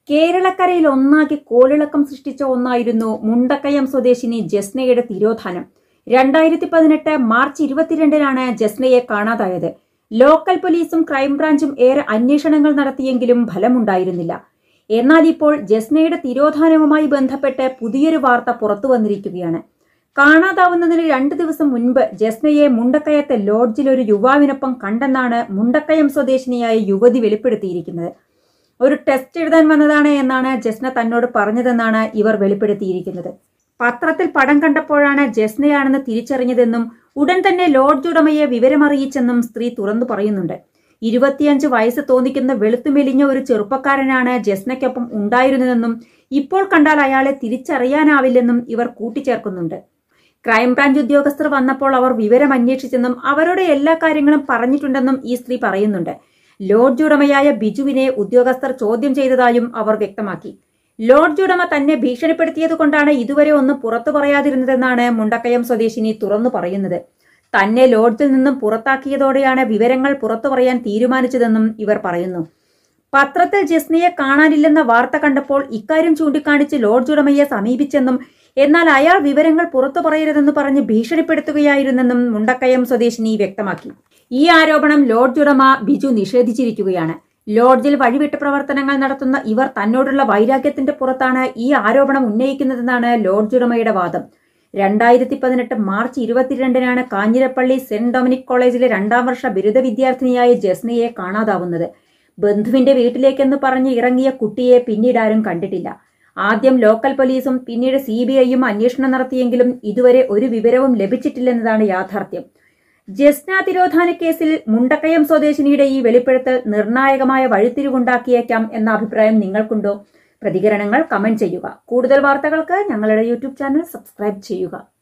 കേരളക്കരയിൽ ഒന്നാകെ കോളിളക്കം സൃഷ്ടിച്ച ഒന്നായിരുന്നു മുണ്ടക്കയം സ്വദേശിനി ജസ്നയുടെ തിരോധാനം. 2018 മാർച്ച് 22-നാണ് ജസ്നയെ കാണാതായത്. ലോക്കൽ പോലീസും ക്രൈംബ്രാഞ്ചും ഏറെ അന്വേഷണങ്ങൾ നടത്തിയെങ്കിലും ഫലമുണ്ടായിരുന്നില്ല. എന്നാൽ ഇപ്പോൾ ജസ്നയുടെ തിരോധാനവുമായി ബന്ധപ്പെട്ട് പുതിയൊരു വാർത്ത പുറത്തുവന്നിരിക്കുകയാണ്. കാണാതാവുന്നതിന് 2 ദിവസം മുൻപ് ജസ്നയെ മുണ്ടക്കയത്തെ ലോഡ്ജിൽ ഒരു യുവാവിനൊപ്പം കണ്ടെന്നാണ് മുണ്ടക്കയം സ്വദേശിനിയായ യുവതി വെളിപ്പെടുത്തിയിരിക്കുന്നത്. ഒരു ടെസ്റ്റ് എഴുതാൻ വന്നതാണ് എന്നാണ് ജസ്ന തന്നോട് പറഞ്ഞതെന്നാണ് ഇവർ വെളിപ്പെടുത്തിയിരിക്കുന്നത്. പത്രത്തിൽ പടം കണ്ടപ്പോഴാണ് ജസ്നയാണെന്ന് തിരിച്ചറിഞ്ഞതെന്നും ഉടൻ തന്നെ ലോഡ്ജ് ഉടമയെ വിവരമറിയിച്ചെന്നും സ്ത്രീ തുറന്നു പറയുന്നുണ്ട്. 25 വയസ്സ് തോന്നിക്കുന്ന വെളുത്തുമെലിഞ്ഞ ഒരു ചെറുപ്പക്കാരനാണ് ജസ്നയ്ക്കൊപ്പം ഉണ്ടായിരുന്നതെന്നും ഇപ്പോൾ കണ്ടാൽ അയാളെ തിരിച്ചറിയാനാവില്ലെന്നും ഇവർ കൂട്ടിച്ചേർക്കുന്നുണ്ട്. ക്രൈംബ്രാഞ്ച് ഉദ്യോഗസ്ഥർ വന്നപ്പോൾ അവർ വിവരം അന്വേഷിച്ചെന്നും അവരോട് എല്ലാ കാര്യങ്ങളും പറഞ്ഞിട്ടുണ്ടെന്നും ഈ സ്ത്രീ പറയുന്നുണ്ട്. ലോഡ്ജ് ഉടമയായ ബിജുവിനെ ഉദ്യോഗസ്ഥർ ചോദ്യം ചെയ്തതായും അവർ വ്യക്തമാക്കി. ലോഡ്ജ് ഉടമ തന്നെ ഭീഷണിപ്പെടുത്തിയതുകൊണ്ടാണ് ഇതുവരെ ഒന്നും പുറത്തു പറയാതിരുന്നതെന്നാണ് മുണ്ടക്കയം സ്വദേശിനി തുറന്നു പറയുന്നത്. തന്നെ ലോഡ്ജിൽ നിന്നും പുറത്താക്കിയതോടെയാണ് വിവരങ്ങൾ പുറത്തു പറയാൻ തീരുമാനിച്ചതെന്നും ഇവർ പറയുന്നു. പത്രത്തിൽ ജസ്നയെ കാണാനില്ലെന്ന വാർത്ത കണ്ടപ്പോൾ ഇക്കാര്യം ചൂണ്ടിക്കാണിച്ച് ലോഡ്ജ് ഉടമയെ സമീപിച്ചെന്നും എന്നാൽ അയാൾ വിവരങ്ങൾ പുറത്തു പറയരുതെന്ന് പറഞ്ഞ് ഭീഷണിപ്പെടുത്തുകയായിരുന്നെന്നും മുണ്ടക്കയം സ്വദേശിനി വ്യക്തമാക്കി. ഈ ആരോപണം ലോഡ്ജ് ഉടമ ബിജു നിഷേധിച്ചിരിക്കുകയാണ്. ലോഡ്ജിൽ വഴിവിട്ട പ്രവർത്തനങ്ങൾ നടത്തുന്ന ഇവർ തന്നോടുള്ള വൈരാഗ്യത്തിന്റെ പുറത്താണ് ഈ ആരോപണം ഉന്നയിക്കുന്നതെന്നാണ് ലോഡ്ജ് ഉടമയുടെ വാദം. 2018 മാർച്ച് 22-നാണ് കാഞ്ഞിരപ്പള്ളി സെന്റ് ഡൊമിനിക് കോളേജിലെ 2ാം വർഷ ബിരുദ വിദ്യാർത്ഥിനിയായ ജസ്നയെ കാണാതാവുന്നത്. ബന്ധുവിന്റെ വീട്ടിലേക്കെന്ന് പറഞ്ഞ് ഇറങ്ങിയ കുട്ടിയെ പിന്നീട് ആരും കണ്ടിട്ടില്ല. ആദ്യം ലോക്കൽ പോലീസും പിന്നീട് CBIയും അന്വേഷണം നടത്തിയെങ്കിലും ഇതുവരെ ഒരു വിവരവും ലഭിച്ചിട്ടില്ലെന്നതാണ് യാഥാർത്ഥ്യം. ജസ്ന തിരോധാന കേസിൽ മുണ്ടക്കയം സ്വദേശിനിയുടെ ഈ വെളിപ്പെടുത്തൽ നിർണായകമായ വഴിത്തിരിവുണ്ടാക്കിയേക്കാം എന്ന അഭിപ്രായം നിങ്ങൾക്കുണ്ടോ? പ്രതികരണങ്ങൾ കമന്റ് ചെയ്യുക. കൂടുതൽ വാർത്തകൾക്ക് ഞങ്ങളുടെ YouTube ചാനൽ സബ്സ്ക്രൈബ് ചെയ്യുക.